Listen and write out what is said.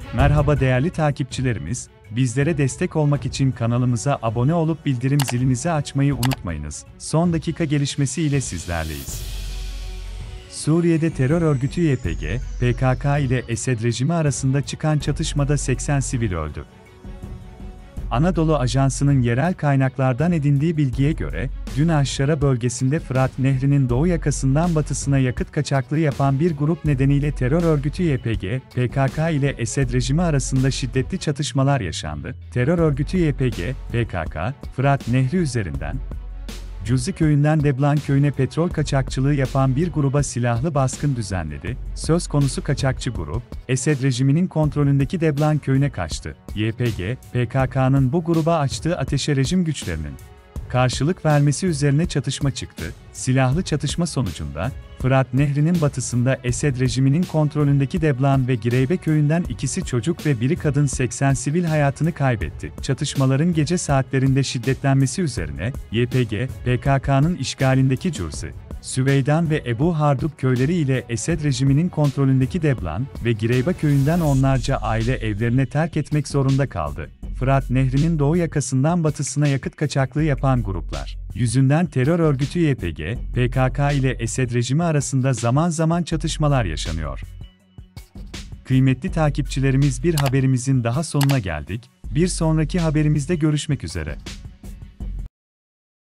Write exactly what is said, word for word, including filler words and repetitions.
Merhaba değerli takipçilerimiz, bizlere destek olmak için kanalımıza abone olup bildirim zilinizi açmayı unutmayınız. Son dakika gelişmesi ile sizlerleyiz. Suriye'de terör örgütü Y P G, P K K ile Esed rejimi arasında çıkan çatışmada seksen sivil öldü. Anadolu Ajansı'nın yerel kaynaklardan edindiği bilgiye göre, dün Aşşara bölgesinde Fırat Nehri'nin doğu yakasından batısına yakıt kaçaklığı yapan bir grup nedeniyle terör örgütü Y P G, P K K ile Esed rejimi arasında şiddetli çatışmalar yaşandı. Terör örgütü Y P G, P K K, Fırat Nehri üzerinden Cüzi köyünden Deblan köyüne petrol kaçakçılığı yapan bir gruba silahlı baskın düzenledi. Söz konusu kaçakçı grup, Esed rejiminin kontrolündeki Deblan köyüne kaçtı. Y P G, P K K'nın bu gruba açtığı ateşe rejim güçlerinin karşılık vermesi üzerine çatışma çıktı. Silahlı çatışma sonucunda, Fırat Nehri'nin batısında Esed rejiminin kontrolündeki Deblan ve Gireybe köyünden ikisi çocuk ve biri kadın seksen sivil hayatını kaybetti. Çatışmaların gece saatlerinde şiddetlenmesi üzerine, Y P G, P K K'nın işgalindeki Cürsi, Süveydan ve Ebu Hardub köyleri ile Esed rejiminin kontrolündeki Deblan ve Gireybe köyünden onlarca aile evlerine terk etmek zorunda kaldı. Fırat Nehri'nin doğu yakasından batısına yakıt kaçaklığı yapan gruplar yüzünden terör örgütü Y P G, P K K ile Esed rejimi arasında zaman zaman çatışmalar yaşanıyor. Kıymetli takipçilerimiz, bir haberimizin daha sonuna geldik. Bir sonraki haberimizde görüşmek üzere.